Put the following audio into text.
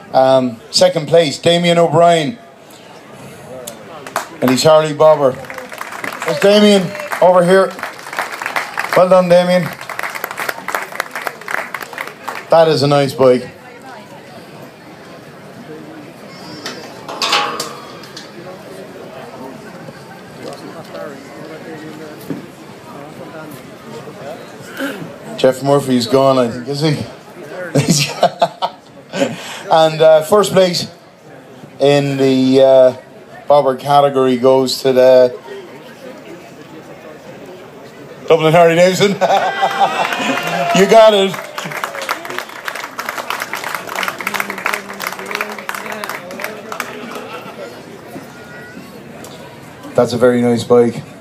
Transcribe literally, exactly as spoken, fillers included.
Um, second place, Damien O'Brien. And he's Harley Bobber. There's Damien over here. Well done, Damien. That is a nice bike. Jeff Murphy's gone, I think, is he? And uh, first place in the uh, bobber category goes to the Dublin Harley Davidson. You got it. That's a very nice bike.